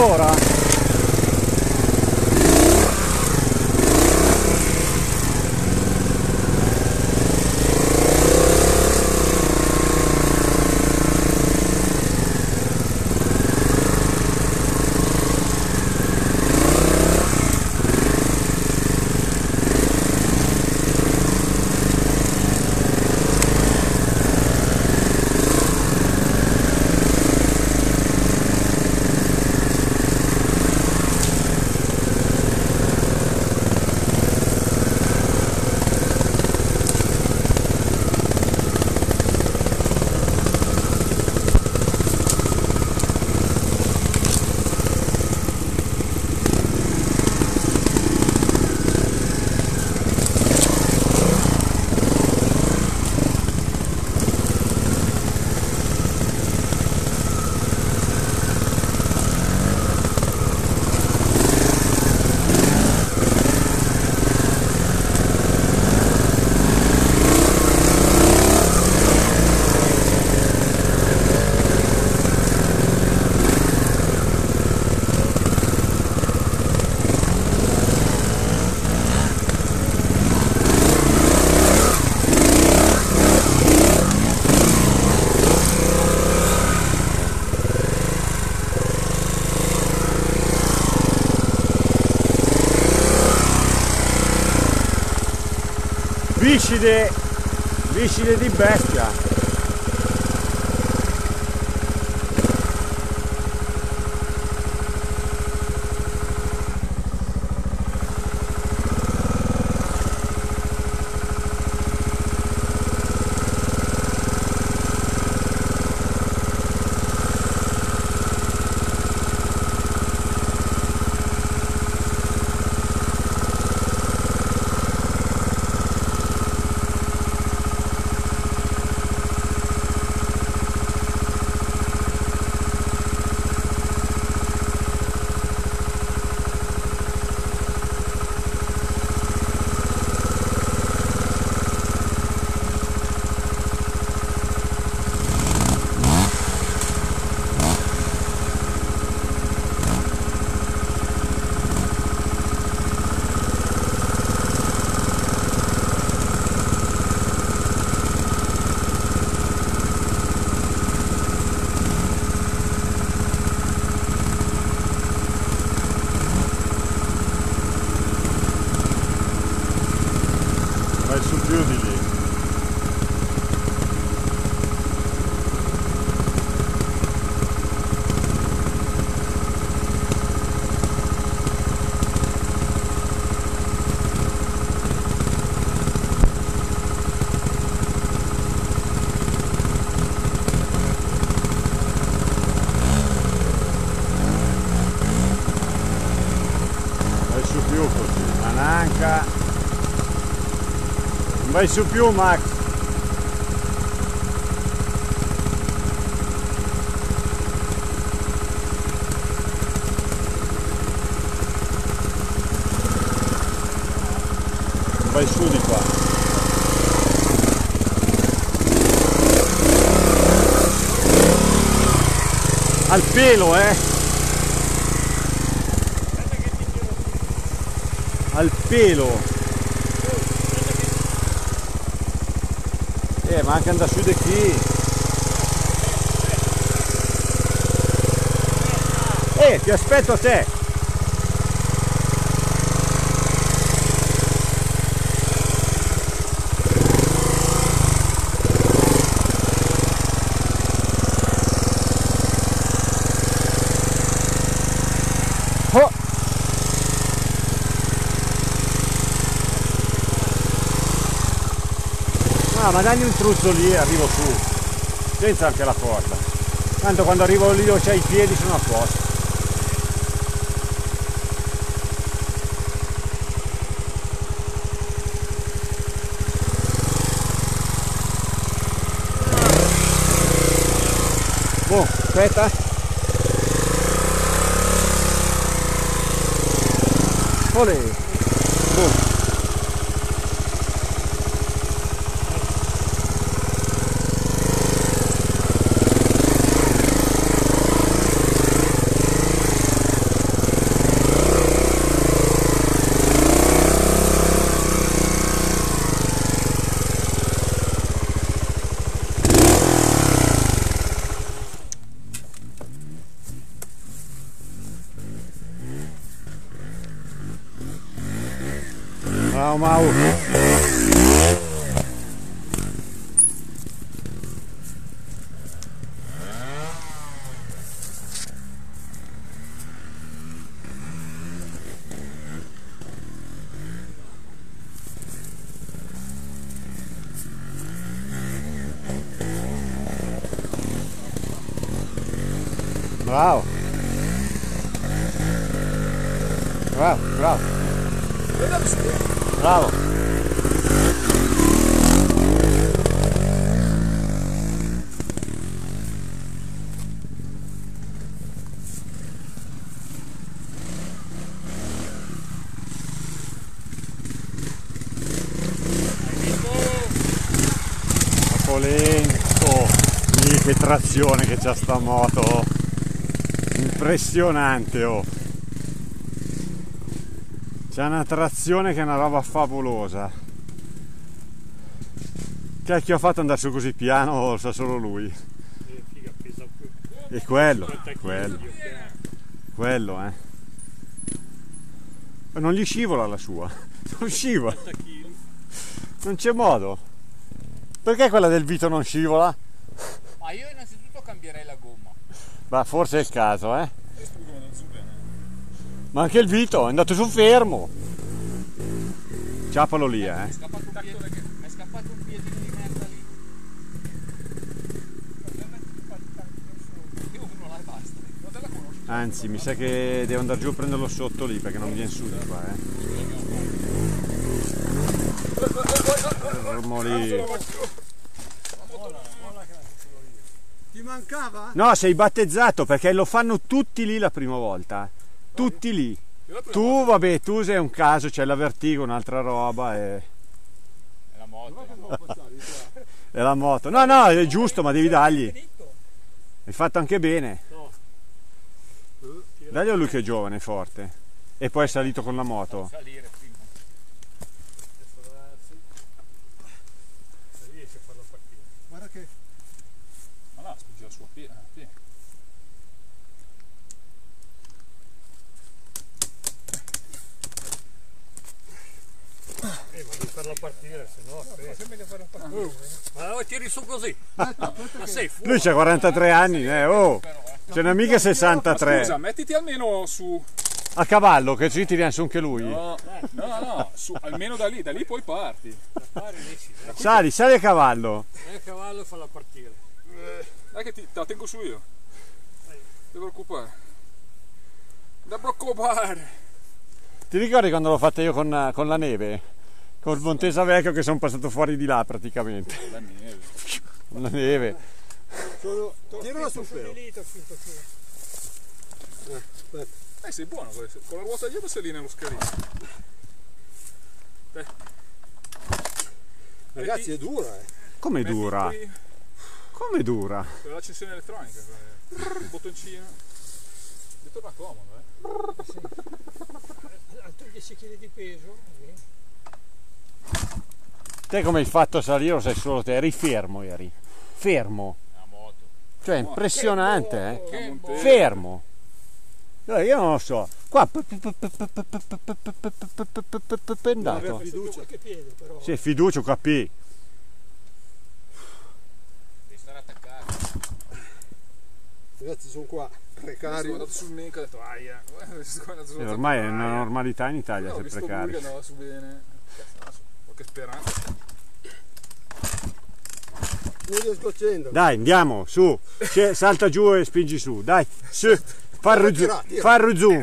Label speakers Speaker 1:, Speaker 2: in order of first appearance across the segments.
Speaker 1: mezz'ora? Viscide di bestia. Vai su più di lì. Vai su più così, mananca. Vai su più, Max. Vai su di qua. Al pelo, al pelo. Ma anche andare su di qui. Ti aspetto a te. Oh. Ma dagli un truzzo lì e arrivo su, senza anche la corda. Tanto quando arrivo lì ho c'hai i piedi, sono a posto. Oh, aspetta. Olè. Oh. Ciao Mau. Bravo. Bravo, bravo. Bravo. Troppo lento. Che trazione che c'ha sta moto. Impressionante, oh. C'è una trazione che è una roba favolosa. Che ha fatto andare su così piano, lo sa solo lui. E quello. Ma non gli scivola la sua. Non scivola. Non c'è modo. Perché quella del Vito non scivola?
Speaker 2: Ma io innanzitutto cambierei la gomma.
Speaker 1: Ma forse è il caso, eh? Ma anche il Vito è andato su fermo. Ciapalo lì,
Speaker 2: Mi è scappato un piedino di merda lì. Io uno là e basta.
Speaker 1: Anzi, mi sa che devo andare giù a prenderlo sotto lì perché non viene su di qua, Fermo lì.
Speaker 3: Ti mancava?
Speaker 1: No, sei battezzato perché lo fanno tutti lì la prima volta. Tutti lì. Tu, vabbè, tu sei un caso, c'è la Vertigo, un'altra roba e...
Speaker 2: È la moto.
Speaker 1: È la moto. No, no, è giusto, ma devi dargli. Hai fatto anche bene. Dagli a lui che è giovane, è forte. E poi è salito con la moto.
Speaker 2: Salire prima.
Speaker 3: Riesce a farla partire. Guarda che...
Speaker 4: Ma no, spinge la sua piena.
Speaker 3: Ma devi farla partire, se no... Sempre farla partire.
Speaker 2: Ma la tiri su così. Ma sei fuori.
Speaker 1: Lui c'ha 43 anni, oh! Ce n'è mica 63.
Speaker 4: Scusa, mettiti almeno su...
Speaker 1: A cavallo, che ci tiriamo su anche lui.
Speaker 4: No, su, almeno da lì poi parti.
Speaker 1: Sali a cavallo.
Speaker 3: A cavallo e farla partire.
Speaker 4: Dai che te la tengo su io. Non ti preoccupare. Da preoccupare.
Speaker 1: Ti ricordi quando l'ho fatta io con la neve? Col Montesa Vecchio che sono passato fuori di là praticamente.
Speaker 4: La neve.
Speaker 1: Con la neve.
Speaker 3: Tirala sul pelo.
Speaker 4: Sei buono, con la ruota dietro sei lì nello scalino.
Speaker 3: Ragazzi, è dura,
Speaker 1: Come dura? Come dura?
Speaker 4: Per l'accensione elettronica, il bottoncino. Ti torna comodo,
Speaker 3: altri 10 kg di peso.
Speaker 1: Te come hai fatto a salire lo sai solo te, eri fermo, fermo.
Speaker 2: La moto.
Speaker 1: Cioè impressionante,
Speaker 4: Che
Speaker 1: fermo. Io non lo so, qua è andato.
Speaker 3: Fiducia. Che piede, però.
Speaker 1: Sì, fiducia, capì.
Speaker 2: Devi stare attaccato.
Speaker 3: Ragazzi, sono qua, precari.
Speaker 4: Sono andato sul Menca e ho detto aia.
Speaker 1: Ormai è una normalità in Italia essere precari.
Speaker 4: Ho visto lui che andava su bene. Qualche speranza.
Speaker 3: Non riesco a scendere.
Speaker 1: Dai, andiamo, su, salta giù e spingi su, dai, su, farro zoom.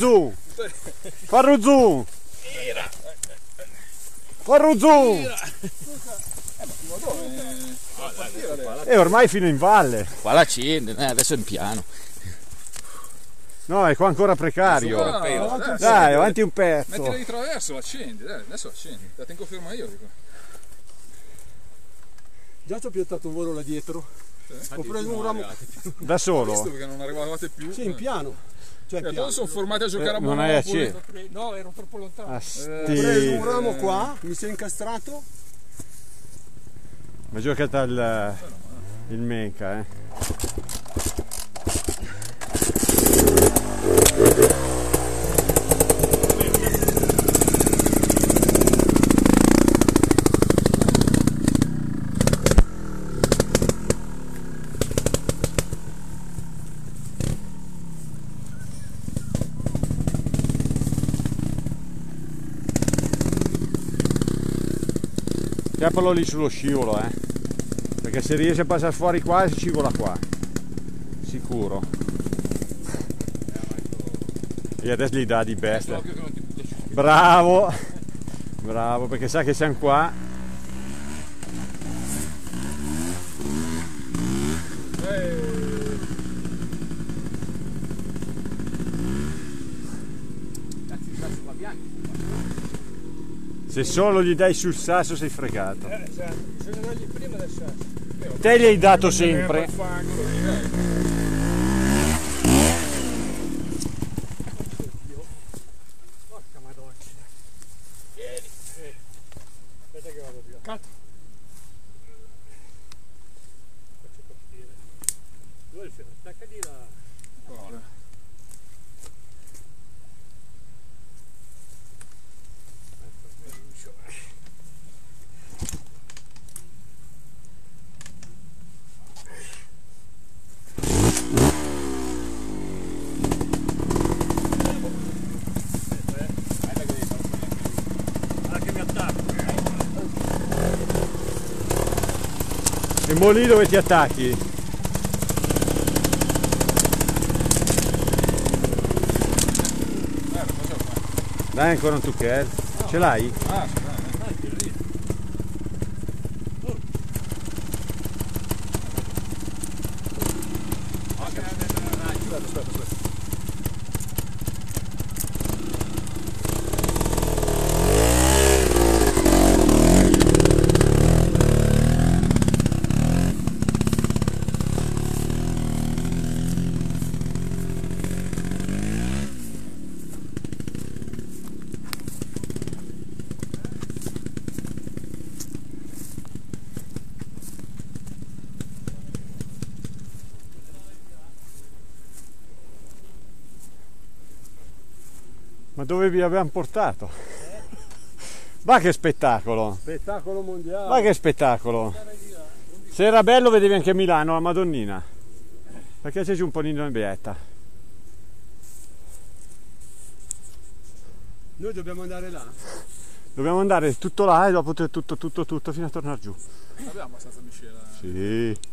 Speaker 1: E ormai fino in valle.
Speaker 2: Qua la accende, adesso è in piano.
Speaker 1: No, è qua ancora precario. Dai, avanti un pezzo.
Speaker 4: Mettila di traverso, accendi, dai, adesso accendi. La tengo ferma io, dico.
Speaker 3: Già ci ho piantato un volo là dietro. Ho preso un ramo.
Speaker 1: Da
Speaker 4: Ho
Speaker 1: solo?
Speaker 4: visto perché non arrivavate più.
Speaker 3: Sì, in piano. Cioè, in piano.
Speaker 4: Sono formati a giocare a
Speaker 1: Non
Speaker 4: Monopoli.
Speaker 1: hai acceso.
Speaker 3: No, ero troppo lontano.
Speaker 1: Ah,
Speaker 3: Ho preso un ramo qua, mi si è incastrato.
Speaker 1: Ma giocata il Menca, Schiappalo lì sullo scivolo, perché se riesce a passare fuori qua si scivola qua, sicuro. E adesso gli dà di bestia. Bravo, bravo, perché sa che siamo qua. Se solo gli dai sul sasso sei fregato.
Speaker 3: Bisogna dargli prima del sasso.
Speaker 1: Te gli hai dato sempre.
Speaker 3: Porca madonna. Vieni. Aspetta che vado via. Cazzo. Faccio partire. Dove sei? Attacca di là.
Speaker 1: E mo lì dove ti attacchi? Dai ancora un tucchè. Ce l'hai? Ma dove vi abbiamo portato? Va che spettacolo!
Speaker 3: Spettacolo mondiale.
Speaker 1: Va che spettacolo! Se era bello vedevi anche Milano, la Madonnina. Perché c'è giù un po' di nebbietta.
Speaker 3: Noi dobbiamo andare là.
Speaker 1: Dobbiamo andare tutto là e dopo tutto fino a tornare giù.
Speaker 4: Abbiamo abbastanza miscela.
Speaker 1: Sì.